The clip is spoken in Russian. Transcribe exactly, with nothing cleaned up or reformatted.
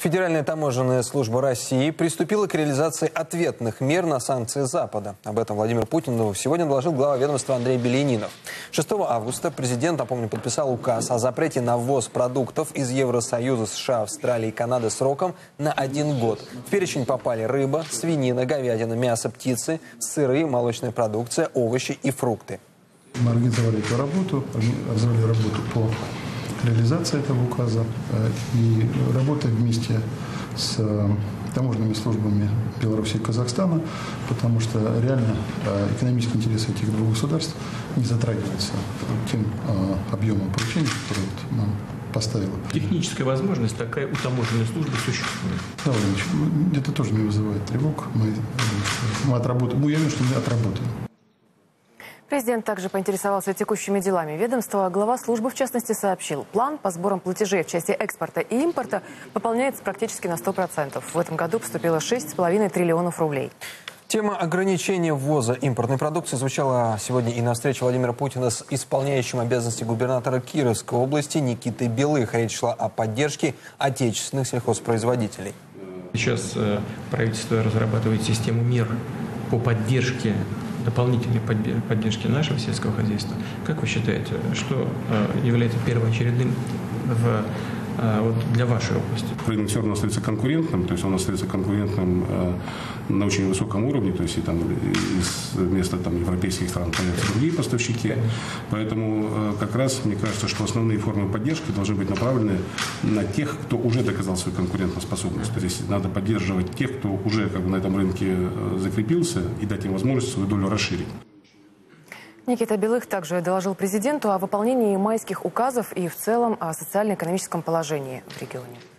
Федеральная таможенная служба России приступила к реализации ответных мер на санкции Запада. Об этом Владимир Путин сегодня доложил глава ведомства Андрей Беленинов. шестого августа президент, напомню, подписал указ о запрете на ввоз продуктов из Евросоюза, США, Австралии и Канады сроком на один год. В перечень попали рыба, свинина, говядина, мясо, птицы, сыры, молочная продукция, овощи и фрукты. Мы организовали эту работу, организовали работу по реализации этого указа и работаем вместе с таможенными службами Беларуси и Казахстана, потому что реально экономические интересы этих двух государств не затрагиваются тем объемом поручений, которые вот нам поставила. Техническая возможность такая у таможенной службы существует. Да, Владимирович, это тоже не вызывает тревог. Мы, мы отработаем. Мы уверены, что мы отработаем. Президент также поинтересовался текущими делами ведомства. Глава службы, в частности, сообщил, план по сборам платежей в части экспорта и импорта выполняется практически на сто процентов. В этом году поступило шесть с половиной триллионов рублей. Тема ограничения ввоза импортной продукции звучала сегодня и на встрече Владимира Путина с исполняющим обязанности губернатора Кировской области Никитой Белых. Речь шла о поддержке отечественных сельхозпроизводителей. Сейчас правительство разрабатывает систему мер по поддержке, дополнительной поддержки нашего сельского хозяйства. Как вы считаете, что является первоочередным в, вот, для вашей области? Рынок все равно остается конкурентным, то есть он остается конкурентным э, на очень высоком уровне, то есть и там из, вместо там, европейских стран появятся другие поставщики. Поэтому э, как раз мне кажется, что основные формы поддержки должны быть направлены на тех, кто уже доказал свою конкурентоспособность. То есть надо поддерживать тех, кто уже как бы, на этом рынке закрепился, и дать им возможность свою долю расширить. Никита Белых также доложил президенту о выполнении майских указов и в целом о социально-экономическом положении в регионе.